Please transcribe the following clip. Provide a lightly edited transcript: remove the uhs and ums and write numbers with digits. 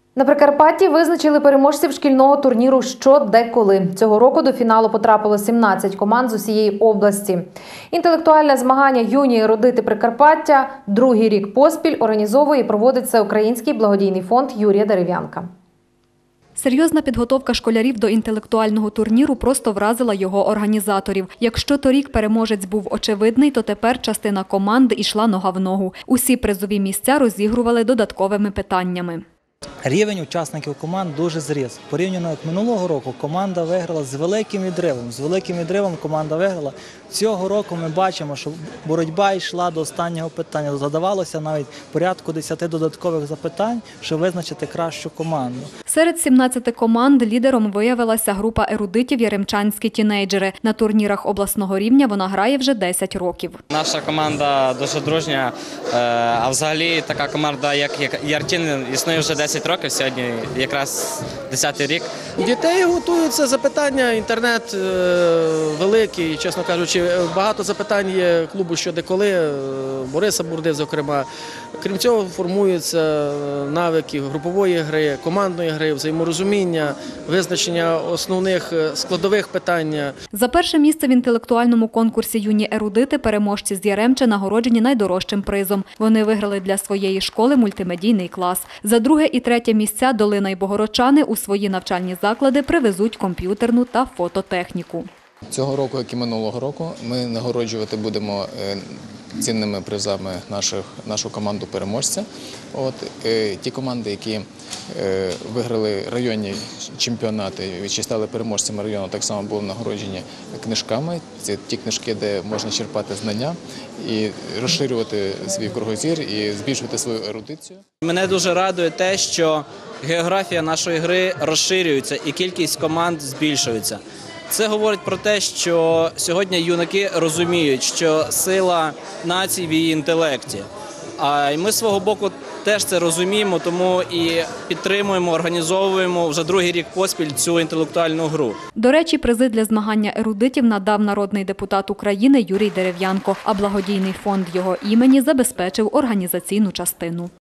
На Прикарпатті визначили переможців шкільного турніру «Що, де, коли». Цього року до фіналу потрапило 17 команд з усієї області. Інтелектуальне змагання «Юні ерудити Прикарпаття» другий рік поспіль організовує і проводить Всеукраїнський благодійний фонд Юрія Дерев'янка. Серйозна підготовка школярів до інтелектуального турніру просто вразила його організаторів. Якщо торік переможець був очевидний, то тепер частина команд ішла нога в ногу. Усі призові місця розігрували додатковими питаннями. Рівень учасників команд дуже зріс. Порівняно як минулого року команда виграла з великим відривом. З великим відривом команда виграла. Цього року ми бачимо, що боротьба йшла до останнього питання. Задавалося навіть порядку 10 додаткових запитань, щоб визначити кращу команду. Серед 17 команд лідером виявилася група ерудитів «Яремчанські тінейджери». На турнірах обласного рівня вона грає вже 10 років. Наша команда дуже дружня, а взагалі така команда, як Яртін, існує вже 10 років, сьогодні якраз 10-й рік. Дітей готуються запитання, інтернет великий, чесно кажучи, багато запитань є клубу «Що, де, коли», Бориса Бурди, зокрема. Крім цього, формуються навики групової гри, командної гри, взаєморозуміння, визначення основних складових питань. За перше місце в інтелектуальному конкурсі «Юні ерудити» переможці з Яремча нагороджені найдорожчим призом. Вони виграли для своєї школи мультимедійний клас. За друге і третє місця Долина і Богородчани у свої навчальні заклади привезуть комп'ютерну та фототехніку. Цього року, як і минулого року, ми нагороджувати будемо цінними призами нашу команду переможця. Ті команди, які виграли районні чемпіонати і стали переможцями району, так само були нагороджені книжками. Це ті книжки, де можна черпати знання і розширювати свій кругозір і збільшувати свою ерудицію. Мене дуже радує те, що географія нашої гри розширюється і кількість команд збільшується. Це говорить про те, що сьогодні юнаки розуміють, що сила нації в її інтелекті. А ми з свого боку теж це розуміємо, тому і підтримуємо, організовуємо вже другий рік поспіль цю інтелектуальну гру. До речі, призи для змагання ерудитів надав народний депутат України Юрій Дерев'янко, а благодійний фонд його імені забезпечив організаційну частину.